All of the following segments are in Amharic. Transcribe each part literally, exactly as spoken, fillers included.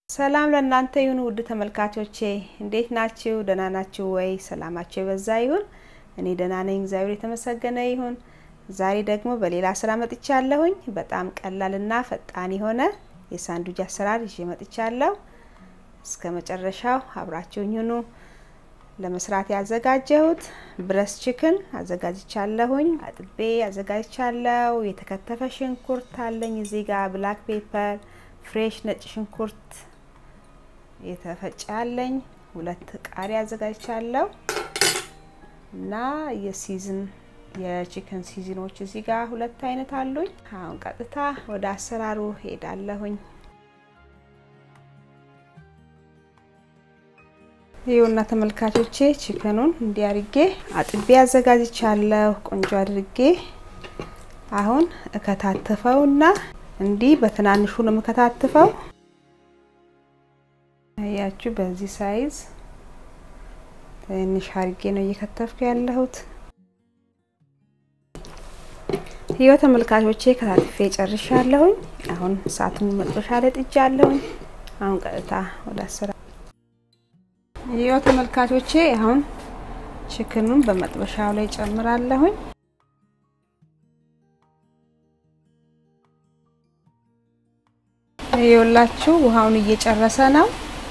ሰላም ለእናንተ ይሁን ውድ ተመልካቾቼ እንዴት ናችሁ ደህና ናችሁ ወይ ሰላማችሁ ይበዛ ይሁን እኔ ደህና ነኝ እግዚአብሔር የተመሰገነ ይሁን ዛሬ ደግሞ በሌላ ስራ መጥቻለሁኝ በጣም ቀላልና ፈጣን የሆነ የሳንድጂ አሰራር ይዤ መጥቻለሁ እስከ መጨረሻው አብራችሁኝ ሁኑ ለመስራት ያዘጋጀሁት ብረስ ቺክን አዘጋጅቻለሁኝ አጥቤ አዘጋጅቻለሁ የተከተፈ ሽንኩርት አለኝ እዚህ ጋር ብላክ ፔፐር ፍሬሽ ነጭ ሽንኩርት የተፈጫለኝ ሁለት ቃሪያ አዘጋጅቻለሁ እና የሲዝን የቺክን ሲዝኖች እዚህ ጋር ሁለት አይነት አሉኝ አሁን ቀጥታ ወደ አሰራሩ ሄዳለሁኝ ይሁንና ተመልካቾቼ ቺክኑን እንዲያርጌ አጥቤ አዘጋጅቻለሁ ቆንጆ አድርጌ አሁን እከታተፈውና እንዲ በትናንሹ ነው መከታተፈው ያቺ በዚህ ሳይዝ ትንሽ አርጌ ነው እየከተፍኩ ያለሁት ይሄ ተመልካቾቼ ከታተፈ ጨርሻለሁኝ አሁን ሳቱን መጥበሻ ላይ ጥጃለሁኝ አሁን ቀጥታ ወደ አሰራ ይሄ ተመልካቾቼ አሁን ቺክኑን በመጥበሻው ላይ ጨምራለሁኝ ይኸውላችሁ ውሃውን እየጨረሰ ነው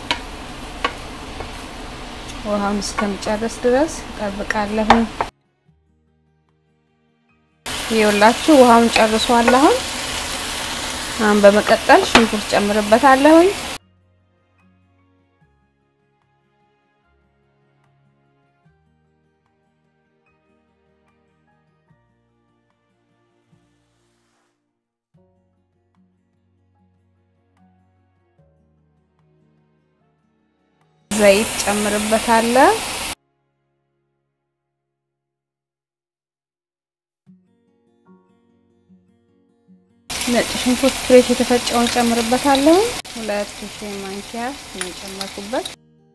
ውሃውን እስከሚጨርስ ድረስ ጠብቃለሁ ይኸውላችሁ ውሃውን ጨርሷል አሁን አሁን በመቀጠል ሽንኩርት ጨምርበታለሁ ዘይት ጨምርበታለሁ ነጭ ሽንኩርት ፍሬሽ የተፈጨውን ጨምርበታለሁ ሁለት ሻይ ማንኪያ ነው ጨመርኩበት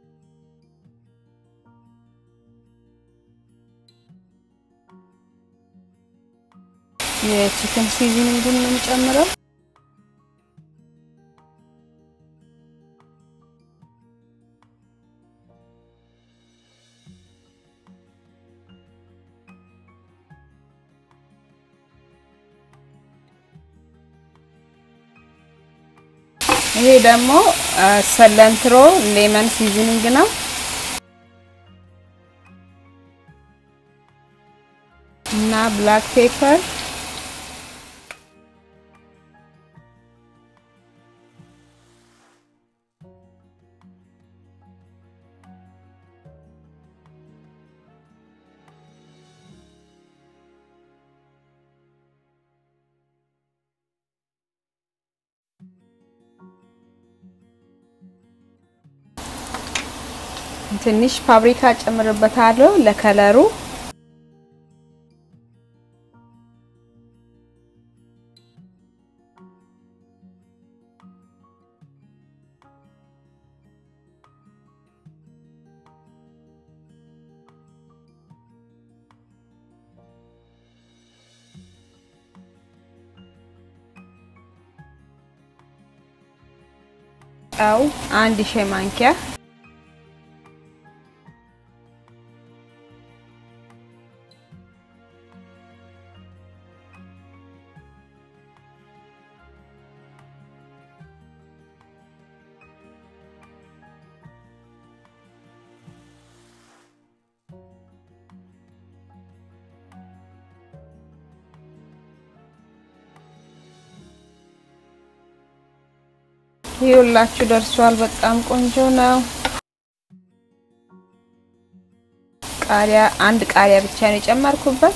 የቺክን ሲዝኒንግ ነው ጨምረው ይሄ ደግሞ ሰለንትሮ ሌመን ሲዝኒንግ ነው እና ብላክ ፔፐር ትንሽ ፋብሪካ ጨምርበታለሁ ለከለሩ አው አንድ ሻይ ማንኪያ ይኸውላችሁ ደርሷል በጣም ቆንጆ ነው ቃሪያ አንድ ቃሪያ ብቻ ነው የጨመርኩበት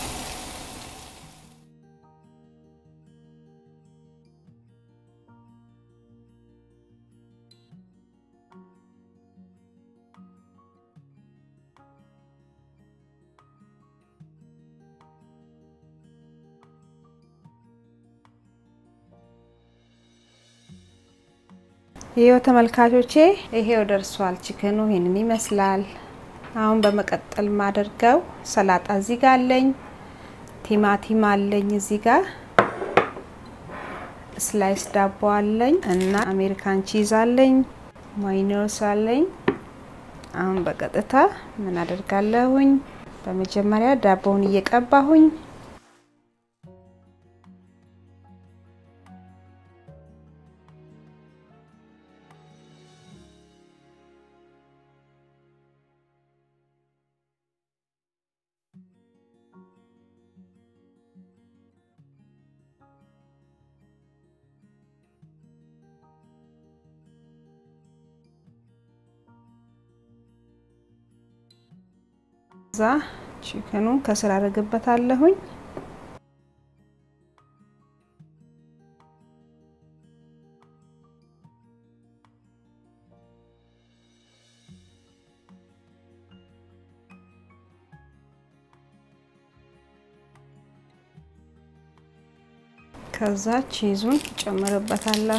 ይሄው ተመልካቾቼ ይሄው ደርሷል ቺክኑ ይሄንን ይመስላል አሁን በመቀጠል ማደርገው ሰላጣ እዚህ ጋር አለኝ ቲማቲም አለኝ እዚህ ጋር ስላይስ ዳቦ አለኝ እና አሜሪካን ቺዝ አለኝ ማዮኔዝ አለኝ አሁን በቀጥታ ምን አደርጋለሁኝ በመጀመሪያ ዳቦውን እየቀባሁኝ ዛ ቺከኑን ከስር አደርግበታለሁኝ ከዛ ቺዙን ጨምርበታለሁ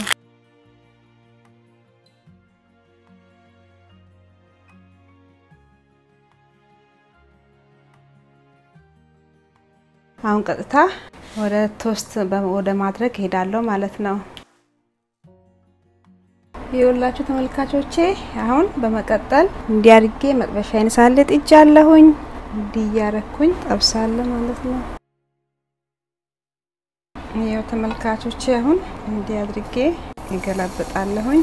አሁን ቀጥታ ወደ ቶስት ወደ ማድረግ ሄዳለሁ ማለት ነው ይኸውላችሁ ተመልካቾቼ አሁን በመቀጠል እንዲያርጌ መጥበሻዬን ሳልጥ እጃለሁኝ እንዲያረኩኝ ጠብሳለሁ ማለት ነው ይኸው ተመልካቾቼ አሁን እንዲያድርጌ ይገላብጣለሁኝ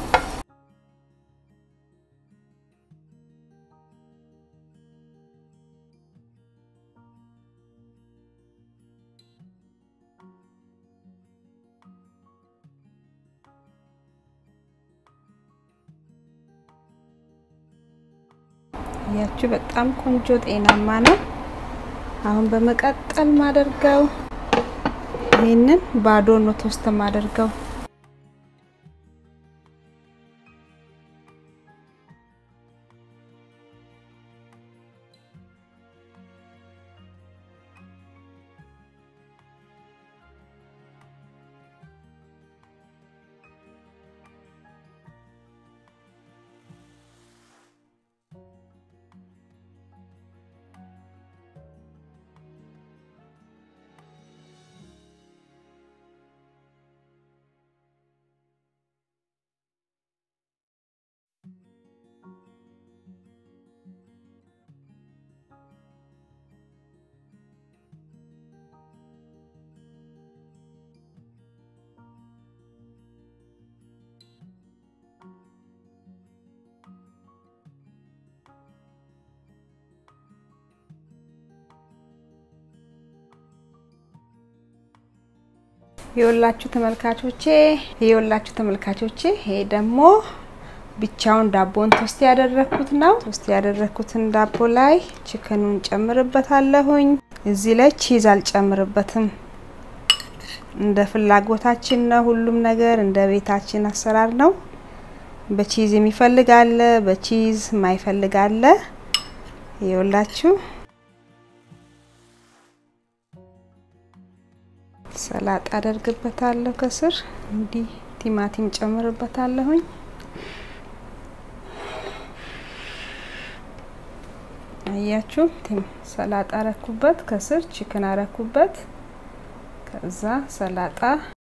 ያቺ በጣም ቆንጆ ጤናማ ነው አሁን በመቀጠል ማደርገው ይሄንን ባዶ ነው ቶስት ማደርገው ይኸውላችሁ ተመልካቾቼ ይኸውላችሁ ተመልካቾቼ ይሄ ደግሞ ብቻውን ዳቦን ቶስት ያደረኩት ነው ቶስት ያደረኩትን ዳቦ ላይ ቺከኑን ጨምርበታለሁኝ እዚህ ላይ ቺዝ አልጨምርበትም እንደ ፍላጎታችን ነው ሁሉም ነገር እንደ ቤታችን አሰራር ነው በቺዝ የሚፈልግ አለ በቺዝ ማይፈልግ አለ ይኸውላችሁ ሰላጣ አደርግበታለሁ ከስር እንዲ ቲማቲም ጨምርበታለሁኝ አያችሁ ቲም ሰላጣ አረኩበት ከስር ቺከን አረኩበት ከዛ ሰላጣ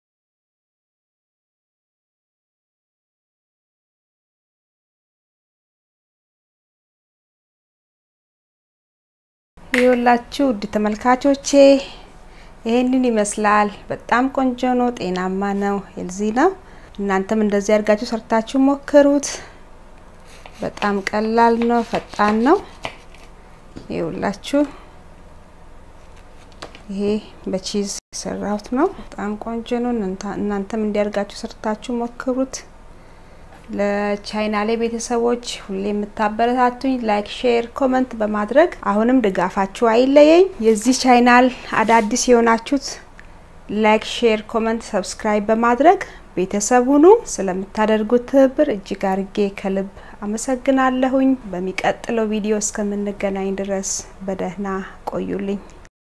ይኸውላችሁ ውድ ተመልካቾቼ ይሄንን ይመስላል በጣም ቆንጆ ነው ጤናማ ነው ሄልዚ ነው እናንተም እንደዚህ አድርጋችሁ ሰርታችሁ ሞክሩት በጣም ቀላል ነው ፈጣን ነው ይኸውላችሁ ይሄ በቺዝ ሰራውት ነው በጣም ቆንጆ ነው እናንተም እንዲያርጋችሁ ሰርታችሁ ሞክሩት ለቻናሌ ቤተሰቦች ሁሌ የምታበረታቱኝ ላይክ ሼር ኮሜንት በማድረግ አሁንም ድጋፋችሁ አይለየኝ የዚህ ቻናል አዳዲስ የሆናችሁት ላይክ ሼር ኮሜንት ሰብስክራይብ በማድረግ ቤተሰብ ሁኑ ስለምታደርጉት ትብብር እጅግ አርጌ ከልብ አመሰግናለሁኝ በሚቀጥለው ቪዲዮ እስከምንገናኝ ድረስ በደህና ቆዩልኝ